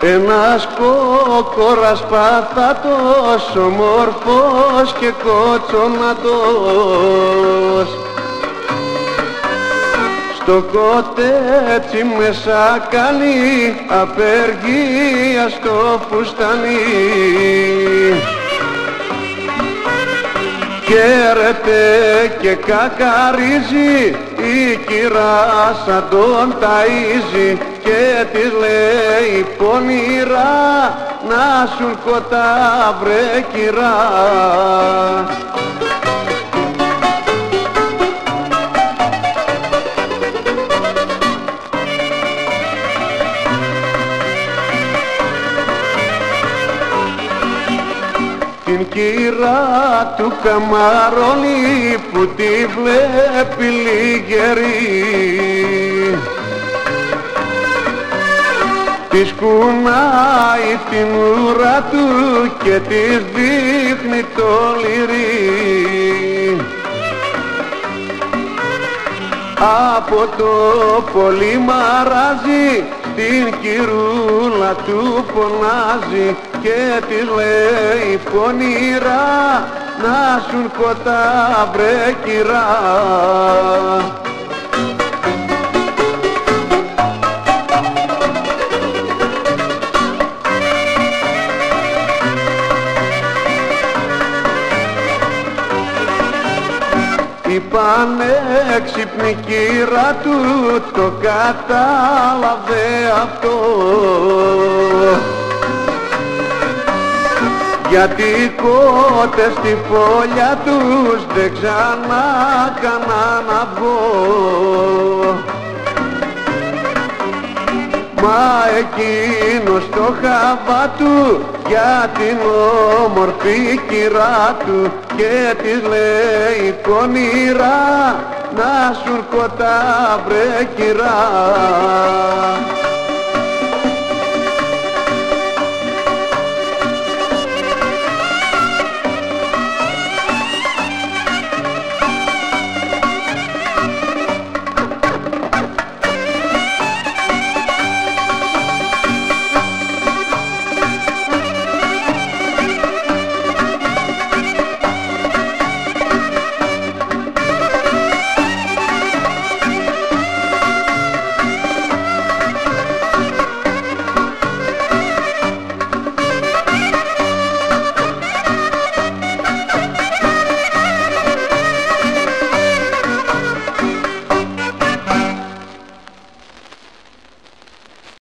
Ένας κόκορας παθάτος, όμορφος και κοτσονατός, στο κοτέτσι μέσα κάνει απεργία στο φουστανί. Χαίρεται και κακαρίζει, η κυρά σαν τον ταΐζει και της λέει πονηρά να σου κοτά βρε κυρά. Την κυρά του καμαρώνει που τη βλέπει λιγερή, της κουνάει την ουρά του και της δείχνει το λυρί. Από το πολύ μαράζει την κυρούλα του φωνάζει και της λέει πονηρά να σου κοτά βρε κυρά. Η πανέξυπνη κύρα του το κατάλαβε αυτό, γιατί οι κότες στη φωλιά τους δεν ξανά κάναν αυγό. Μα εκείνος το χαβά του για την όμορφη κυρά του και της λέει πονηρά να σου κοτά βρε κυρά.